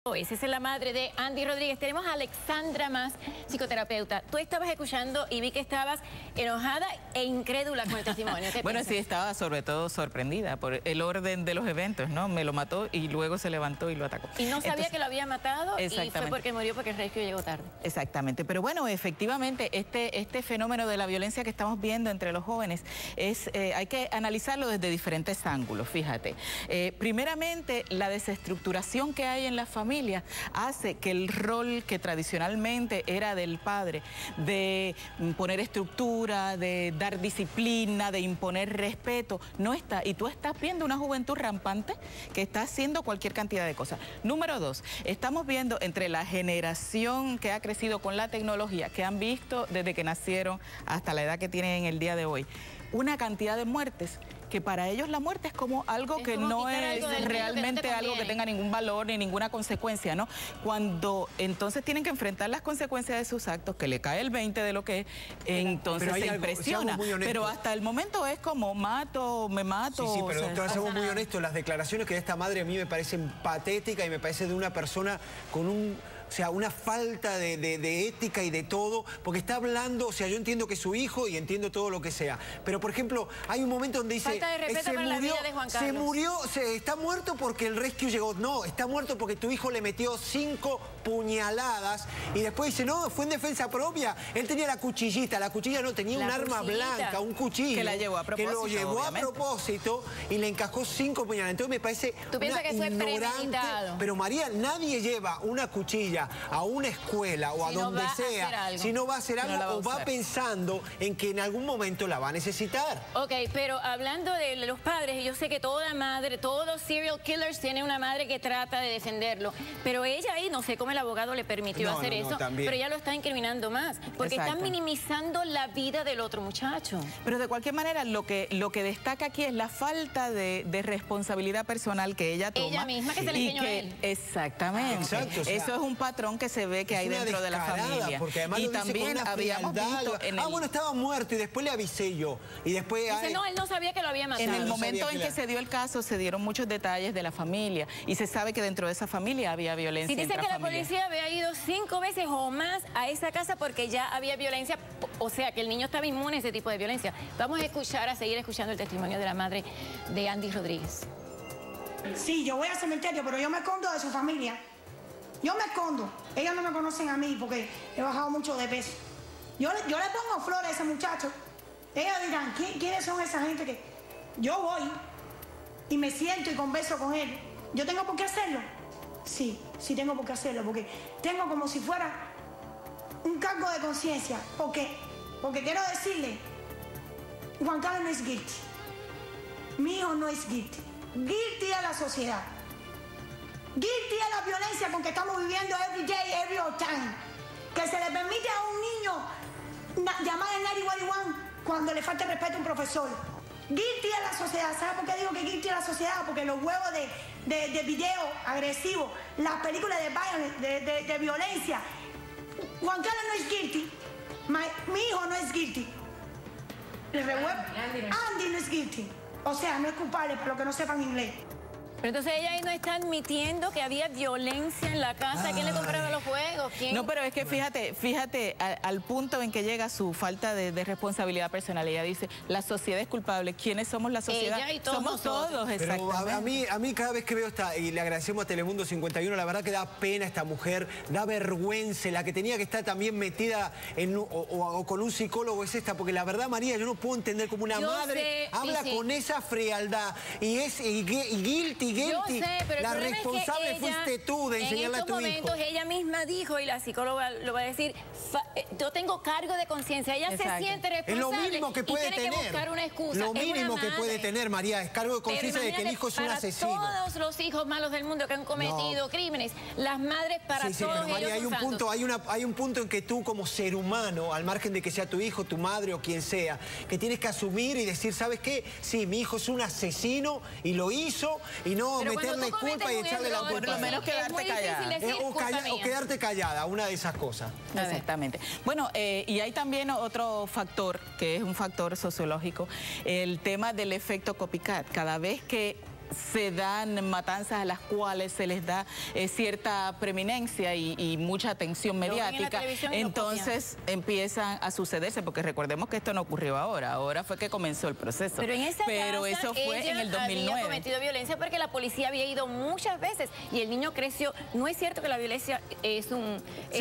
Esa es la madre de Andy Rodríguez. Tenemos a Alexandra Mas, psicoterapeuta. Tú estabas escuchando y vi que estabas enojada e incrédula con el testimonio. Bueno, sí, estaba sobre todo sorprendida por el orden de los eventos, ¿no? Me lo mató y luego se levantó y lo atacó. Y no sabía que lo había matado y fue porque murió porque el rescue llegó tarde. Exactamente. Pero bueno, efectivamente, este fenómeno de la violencia que estamos viendo entre los jóvenes hay que analizarlo desde diferentes ángulos, fíjate. Primeramente, la desestructuración que hay en la familia hace que el rol que tradicionalmente era del padre, de poner estructura, de dar disciplina, de imponer respeto, no está. Y tú estás viendo una juventud rampante que está haciendo cualquier cantidad de cosas. Número dos, estamos viendo entre la generación que ha crecido con la tecnología, que han visto desde que nacieron hasta la edad que tienen en el día de hoy, una cantidad de muertes que para ellos la muerte es como algo que no es realmente algo que tenga ningún valor ni ninguna consecuencia, ¿no? Cuando entonces tienen que enfrentar las consecuencias de sus actos, que le cae el 20 de lo que es, entonces se impresiona. Pero hasta el momento es como mato, me mato. Sí, pero doctora, seamos muy honestos, las declaraciones que de esta madre a mí me parecen patéticas y me parece de una persona con una falta de ética y de todo, porque está hablando, o sea, yo entiendo que es su hijo y entiendo todo lo que sea, pero por ejemplo, hay un momento donde dice, falta de respeto para la vida de Juan Carlos. Se murió, está muerto porque el rescue llegó. No, está muerto porque tu hijo le metió 5 puñaladas y después dice, no, fue en defensa propia. Él tenía la cuchillita no, tenía un arma blanca, un cuchillo. Que la llevó a propósito, que lo llevó a propósito y le encajó 5 puñaladas. Entonces me parece ¿tú piensas que eso es premeditado? Pero María, nadie lleva una cuchilla a una escuela o a donde sea, si no va a hacer algo o va pensando en que en algún momento la va a necesitar. Ok, pero hablando de los padres, yo sé que toda madre, todos los serial killers tienen una madre que trata de defenderlo, pero ella ahí, no sé cómo el abogado le permitió hacer eso, pero ella lo está incriminando más, porque están minimizando la vida del otro muchacho. Pero de cualquier manera, lo que destaca aquí es la falta de responsabilidad personal que ella toma. Ella misma que se le enseñó a él. Exactamente. Exacto, o sea, eso es un patrón que se ve que hay dentro de la familia. Porque además y también habíamos visto bueno, estaba muerto y después le avisé yo. Y después... Dice, no, él no sabía que lo había matado. En el momento en que se dio el caso, se dieron muchos detalles de la familia. Y se sabe que dentro de esa familia había violencia. Si dice que la policía había ido 5 veces o más a esa casa porque ya había violencia, o sea, que el niño estaba inmune a ese tipo de violencia. Vamos a seguir escuchando el testimonio de la madre de Andy Rodríguez. Sí, yo voy al cementerio, pero yo me escondo de su familia. Yo me escondo. Ellos no me conocen a mí porque he bajado mucho de peso. Yo le pongo flores a ese muchacho. Ellos dirán, ¿quiénes son esa gente que...? Yo voy y me siento y converso con él. ¿Yo tengo por qué hacerlo? Sí, sí tengo por qué hacerlo, porque tengo como si fuera un cargo de conciencia. ¿Por qué? Porque quiero decirle, Juan Carlos no es guilty. Mi hijo no es guilty. Guilty a la sociedad. Guilty a la violencia con que estamos viviendo every day, every time. Que se le permite a un niño llamar al 911 cuando le falta respeto a un profesor. Guilty a la sociedad. ¿Sabe por qué digo que guilty a la sociedad? Porque los huevos de video agresivos, las películas de violencia. Juan Carlos no es guilty. Mi hijo no es guilty. Andy no es guilty. O sea, no es culpable, para los que no sepan inglés. Pero entonces ella ahí no está admitiendo que había violencia en la casa. ¿Quién le compraba los juegos? ¿Quién? No, pero es que fíjate al punto en que llega su falta de responsabilidad personal. Ella dice, la sociedad es culpable. ¿Quiénes somos la sociedad? Ella y todos somos todos, exactamente. Pero a mí cada vez que veo y le agradecemos a Telemundo 51, la verdad que da pena esta mujer, da vergüenza. La que tenía que estar también metida o con un psicólogo es esta, porque la verdad, María, yo no puedo entender cómo una madre habla con esa frialdad y guilty. Yo sé, pero la responsable fuiste tú de enseñarle a tu hijo. En estos momentos ella misma dijo, y la psicóloga lo va a decir, yo tengo cargo de conciencia. Ella se siente responsable. Es lo mínimo que puede tener. Que buscar una excusa. Lo mínimo que puede tener, María, es cargo de conciencia de que el hijo es un asesino. Para todos los hijos malos del mundo que han cometido crímenes, las madres para todos pero María, ellos hay un punto en que tú como ser humano, al margen de que sea tu hijo, tu madre o quien sea, que tienes que asumir y decir, ¿sabes qué? Sí, mi hijo es un asesino y lo hizo y no meterle culpa y echarle la culpa. Por lo menos quedarte callada. O quedarte callada, una de esas cosas. Exactamente. Bueno, y hay también otro factor, que es un factor sociológico, el tema del efecto copycat. Cada vez que se dan matanzas a las cuales se les da cierta preeminencia y mucha atención mediática, entonces empiezan a sucederse, porque recordemos que esto no ocurrió ahora fue que comenzó el proceso. Pero en esa casa, eso fue en el 2009. Había cometido violencia porque la policía había ido muchas veces y el niño creció. No es cierto que la violencia es algo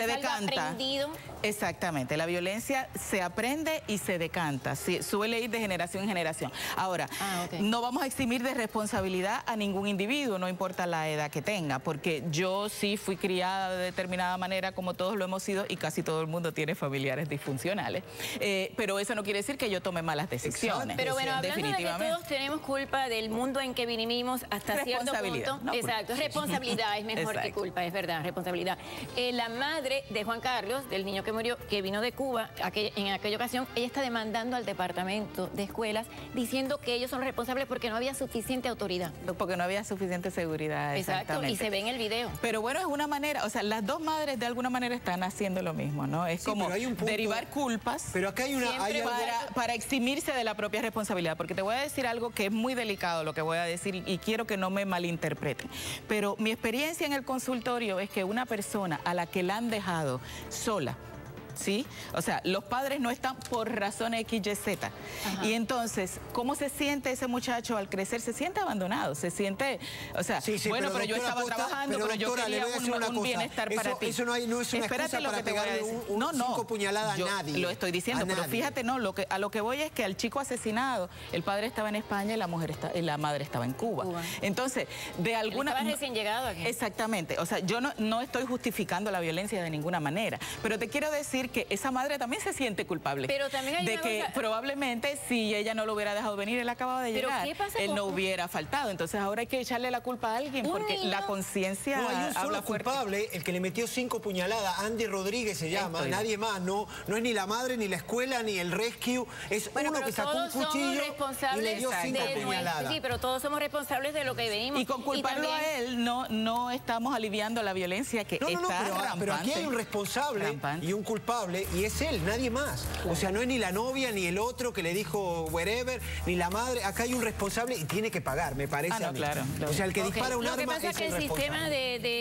aprendido. Exactamente, la violencia se aprende y se decanta, suele ir de generación en generación. Ahora, no vamos a eximir de responsabilidad a ningún individuo, no importa la edad que tenga, porque yo sí fui criada de determinada manera, como todos lo hemos sido, y casi todo el mundo tiene familiares disfuncionales. Pero eso no quiere decir que yo tome malas decisiones. Pero bueno, hablando de que todos tenemos culpa del mundo en que vivimos hasta cierto punto. No, exacto, responsabilidad es mejor que culpa, es verdad, responsabilidad. La madre de Juan Carlos, del niño que murió, que vino de Cuba, en aquella ocasión, ella está demandando al departamento de escuelas diciendo que ellos son responsables porque no había suficiente autoridad. Porque no había suficiente seguridad. Exacto, y se ve en el video. Pero bueno, es una manera, o sea, las dos madres de alguna manera están haciendo lo mismo, ¿no? Es como derivar culpas, pero acá hay una para eximirse de la propia responsabilidad, porque te voy a decir algo que es muy delicado lo que voy a decir y quiero que no me malinterpreten. Pero mi experiencia en el consultorio es que una persona a la que la han dejado sola, ¿sí? O sea, los padres no están por razones X, Y, Z. Y entonces, ¿cómo se siente ese muchacho al crecer? Se siente abandonado, se siente, o sea, bueno, pero yo estaba trabajando, pero yo quería un bienestar para ti. Eso no es una excusa para pegarle cinco puñaladas a nadie. Lo estoy diciendo, pero fíjate, a lo que voy es que al chico asesinado, el padre estaba en España y la madre estaba en Cuba. Entonces, de alguna manera... recién llegado aquí. Exactamente, o sea, yo no estoy justificando la violencia de ninguna manera, pero te quiero decir que esa madre también se siente culpable. Pero también hay de que probablemente si ella no lo hubiera dejado venir, él acababa de llegar, él no hubiera faltado. Entonces ahora hay que echarle la culpa a alguien porque la conciencia hay un solo culpable, el que le metió 5 puñaladas, Andy Rodríguez se llama, nadie más, no es ni la madre, ni la escuela, ni el rescue, es uno que sacó un cuchillo y le dio 5 puñaladas. Sí, pero todos somos responsables de lo que vivimos. Y con culparlo a él no estamos aliviando la violencia que está rampante. Pero aquí hay un responsable y un culpable y es él, nadie más. O sea, no es ni la novia, ni el otro que le dijo wherever, ni la madre. Acá hay un responsable y tiene que pagar, me parece a mí. Claro. O sea, el que dispara un arma es el responsable. Lo que pasa es que el sistema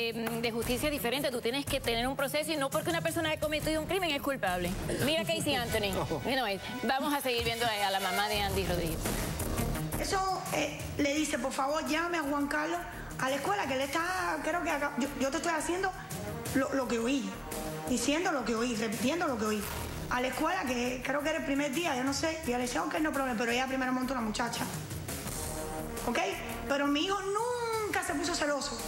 de justicia es diferente. Tú tienes que tener un proceso y no porque una persona haya cometido un crimen es culpable. Mira Casey Anthony. Vamos a seguir viendo a la mamá de Andy Rodríguez. Eso le dice, por favor, llame a Juan Carlos a la escuela, que él está, creo que acá, yo te estoy haciendo lo que oí. Diciendo lo que oí, repitiendo lo que oí. A la escuela, que creo que era el primer día, yo no sé, y le decía, ok, no problema, pero ella primero montó una muchacha. ¿Ok? Pero mi hijo nunca se puso celoso.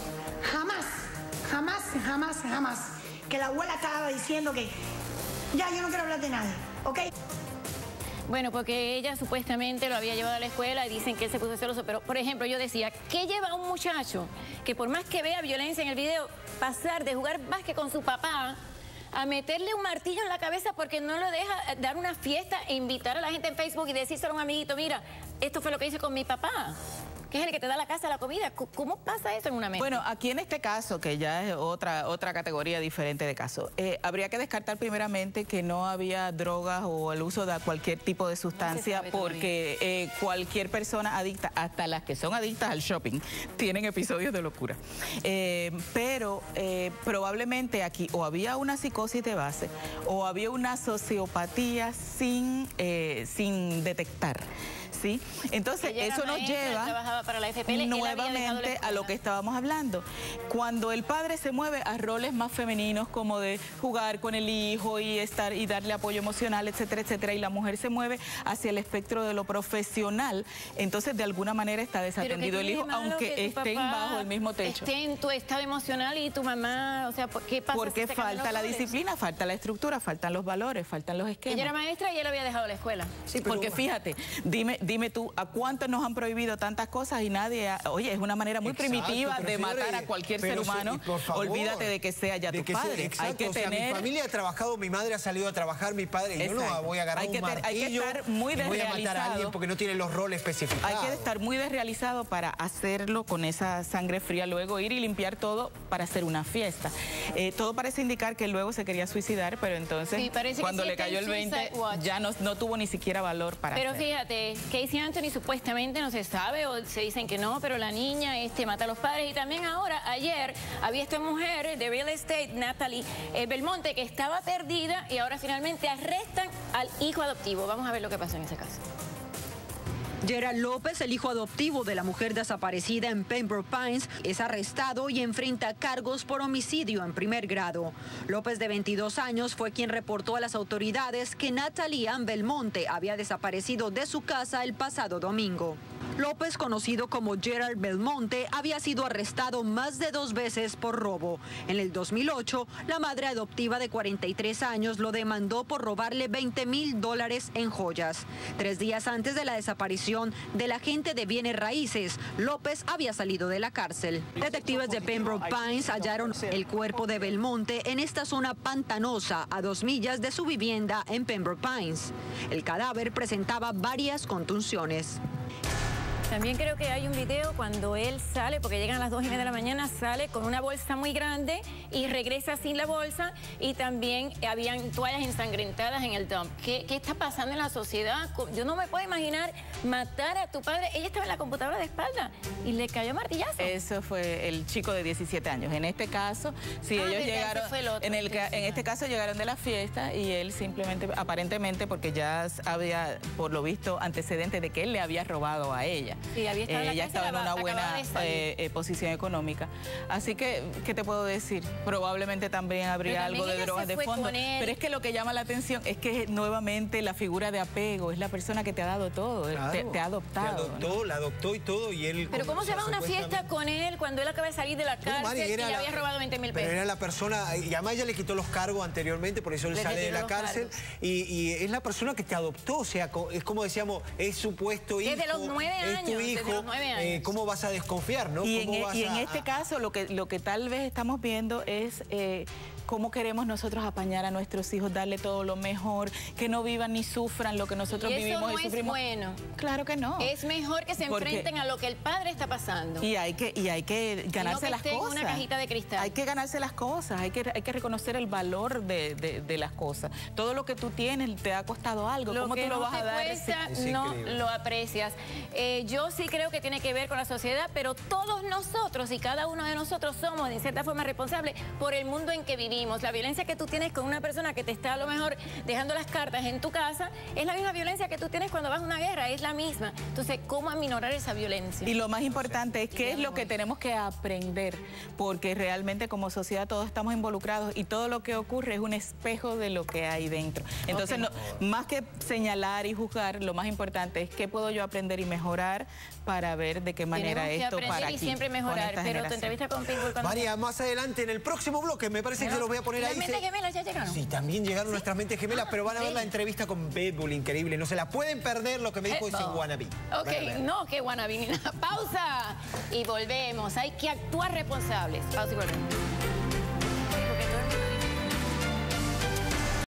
Jamás. Que la abuela estaba diciendo que ya yo no quiero hablar de nadie. ¿Ok? Bueno, porque ella supuestamente lo había llevado a la escuela y dicen que él se puso celoso. Pero, por ejemplo, yo decía, ¿qué lleva a un muchacho que por más que vea violencia en el video, pasar de jugar básquet con su papá a meterle un martillo en la cabeza porque no lo deja dar una fiesta e invitar a la gente en Facebook y decírselo a un amiguito, mira, esto fue lo que hice con mi papá? que es el que te da la casa, la comida. ¿Cómo pasa eso en una mesa? Bueno, aquí en este caso, que ya es otra categoría diferente de caso, habría que descartar primeramente que no había drogas o el uso de cualquier tipo de sustancia, porque cualquier persona adicta, hasta las que son adictas al shopping, tienen episodios de locura. Pero probablemente aquí o había una psicosis de base o había una sociopatía sin detectar. ¿Sí? Entonces, eso nos lleva para la FPL, nuevamente a lo que estábamos hablando. Cuando el padre se mueve a roles más femeninos, como de jugar con el hijo y darle apoyo emocional, etcétera, etcétera, y la mujer se mueve hacia el espectro de lo profesional, entonces de alguna manera está desatendido el hijo, aunque estén bajo el mismo techo. Esté en tu estado emocional y tu mamá, o sea, ¿qué pasa? Porque falta la disciplina, falta la estructura, faltan los valores, faltan los esquemas. Ella era maestra y él había dejado la escuela. Sí, porque fíjate, dime tú, ¿a cuántos nos han prohibido tantas cosas y nadie oye, es una manera muy primitiva de matar a cualquier ser humano? Olvídate de que sea ya tu padre. Hay que tener... mi familia ha trabajado, mi madre ha salido a trabajar, mi padre, yo no voy a agarrar un martillo, hay que estar muy desrealizado, voy a matar a alguien porque no tiene los roles especificados. Hay que estar muy desrealizado para hacerlo con esa sangre fría, luego ir y limpiar todo para hacer una fiesta. Todo parece indicar que luego se quería suicidar, pero entonces cuando le cayó el 20 ya no tuvo ni siquiera valor para hacerlo. Pero fíjate, Casey Anthony supuestamente no se sabe, o se dicen que no, pero la niña mata a los padres. Y también ahora, ayer, había esta mujer de real estate, Natalie Belmonte, que estaba perdida y ahora finalmente arrestan al hijo adoptivo. Vamos a ver lo que pasó en ese caso. Gerald López, el hijo adoptivo de la mujer desaparecida en Pembroke Pines, es arrestado y enfrenta cargos por homicidio en primer grado. López, de 22 años, fue quien reportó a las autoridades que Natalie Ann Belmonte había desaparecido de su casa el pasado domingo. López, conocido como Gerald Belmonte, había sido arrestado más de 2 veces por robo. En el 2008, la madre adoptiva de 43 años lo demandó por robarle $20,000 en joyas. 3 días antes de la desaparición del agente de bienes raíces, López había salido de la cárcel. Detectives de Pembroke Pines hallaron el cuerpo de Belmonte en esta zona pantanosa a 2 millas de su vivienda en Pembroke Pines. El cadáver presentaba varias contusiones. También creo que hay un video cuando él sale, porque llegan a las 2:30 de la mañana, sale con una bolsa muy grande y regresa sin la bolsa, y también habían toallas ensangrentadas en el dump. ¿Qué está pasando en la sociedad? Yo no me puedo imaginar matar a tu padre. Ella estaba en la computadora de espalda y le cayó martillazo. Eso fue el chico de 17 años. En este caso, si ellos llegaron, en este caso llegaron de la fiesta y él simplemente, aparentemente, porque ya había, por lo visto, antecedentes de que él le había robado a ella. Sí, había estado ella estaba en una buena posición económica. Así que, ¿qué te puedo decir? Probablemente también habría algo de drogas de fondo. Pero es que lo que llama la atención es que nuevamente la figura de apego es la persona que te ha dado todo, claro, te ha adoptado. Te adoptó, la adoptó y todo, y él... Pero ¿cómo se va a una fiesta con él cuando él acaba de salir de la cárcel y le había robado 20,000 pesos? Pero era la persona, y además ella le quitó los cargos anteriormente, por eso él sale de la cárcel, y es la persona que te adoptó, o sea, es como decíamos, es supuesto hijo. Desde los 9 años. Hijo, ¿cómo vas a desconfiar, no? Y en este caso lo que tal vez estamos viendo es cómo queremos nosotros apañar a nuestros hijos, darle todo lo mejor, que no vivan ni sufran lo que nosotros vivimos y sufrimos. Es bueno. Claro que no. Es mejor que se enfrenten a lo que el padre está pasando. Y hay que ganarse las cosas. Una cajita de cristal. Hay que ganarse las cosas, hay que reconocer el valor de las cosas. Todo lo que tú tienes te ha costado algo. ¿Cómo tú lo vas a dar? Cuesta, no lo aprecias. Yo sí creo que tiene que ver con la sociedad, pero todos nosotros y cada uno de nosotros somos de cierta forma responsables por el mundo en que vivimos. La violencia que tú tienes con una persona que te está a lo mejor dejando las cartas en tu casa es la misma violencia que tú tienes cuando vas a una guerra, es la misma. Entonces, ¿cómo aminorar esa violencia? Y lo más importante es qué es lo que tenemos que aprender, porque realmente como sociedad todos estamos involucrados y todo lo que ocurre es un espejo de lo que hay dentro. Entonces, más que señalar y juzgar, lo más importante es qué puedo yo aprender y mejorar para ver de qué manera esto para aquí. Y siempre mejorar, pero tu entrevista con Pitbull... María, más adelante en el próximo bloque, me parece que los voy a poner ahí. ¿Las mentes gemelas ya llegaron? Sí, también llegaron nuestras mentes gemelas, pero van a ver la entrevista con Pitbull, increíble. No se la pueden perder, lo que me dijo es en Wannabe. Ok, no, que Wannabe ni nada. Pausa y volvemos. Hay que actuar responsables. Pausa y volvemos.